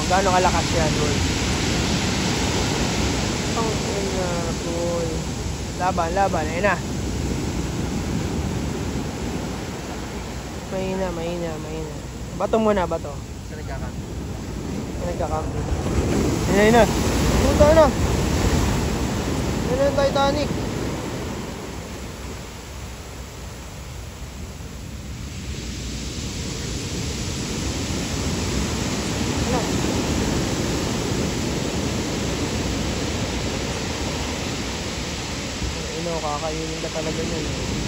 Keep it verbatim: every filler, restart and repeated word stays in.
gaano kalakas yan, boy. Ang ina, boy. Laban, laban, ayun na. Mahina, mahina, mahina. Bato muna, bato. Sa nagkakampi. Sa nagkakampi. Ayun na, ayun na. Puta na. Ayun na yung Titanic. Ayun na, kakainin ka talaga nun.